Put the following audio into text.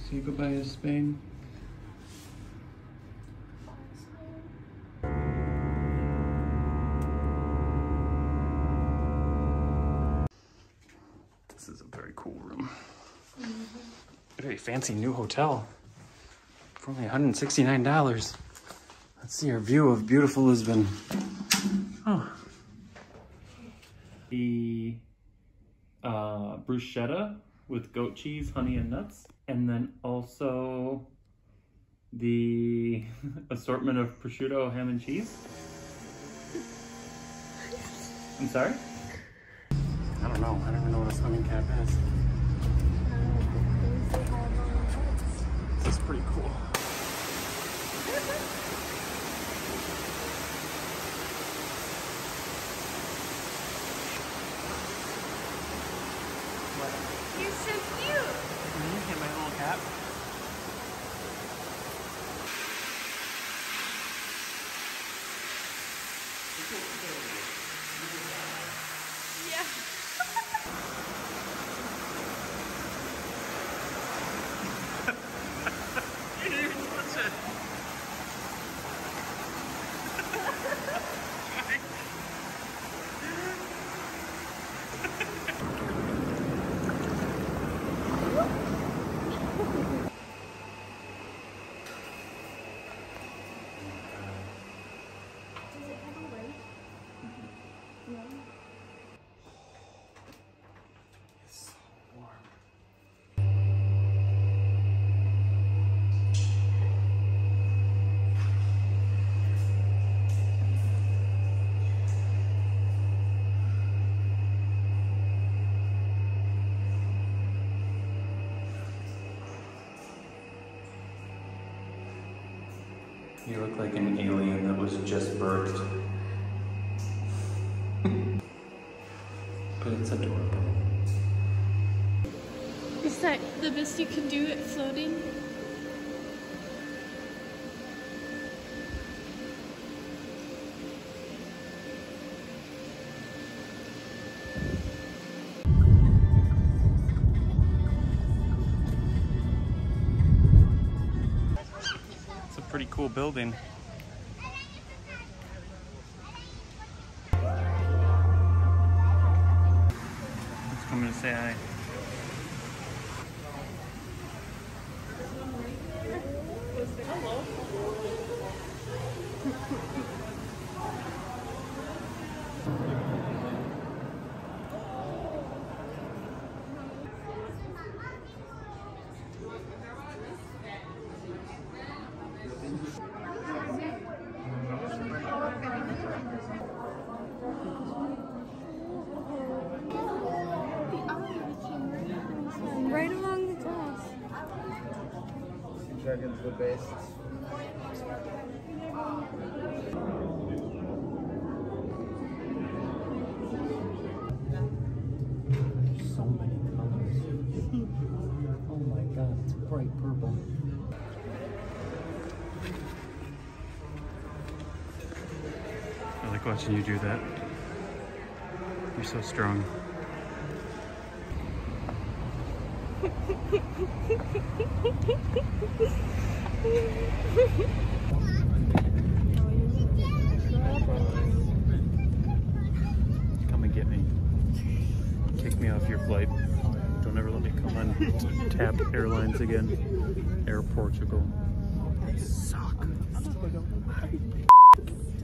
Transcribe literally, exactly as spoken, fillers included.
Say goodbye to Spain. This is a very cool room. Mm-hmm. Very fancy new hotel for only one hundred sixty-nine dollars. Let's see our view of beautiful Lisbon. Oh. The uh, bruschetta with goat cheese, honey, and nuts. And then also the assortment of prosciutto, ham, and cheese. I'm sorry? I don't know. I don't even know what a swimming cap is. This is pretty cool. You're so cute. Mm-hmm. Get my little cap. Yeah. You didn't even touch it. You look like an alien that was just birthed. But it's adorable. Is that the best you can do at floating? Pretty cool building. Let's come to say hi. Hello. Right along the glass. Dragons the best. So many colors. Oh my god, it's bright purple. I like watching you do that. You're so strong. Come and get me. Kick me off your flight. Don't ever let me come on T A P Airlines again. Air Portugal. They suck.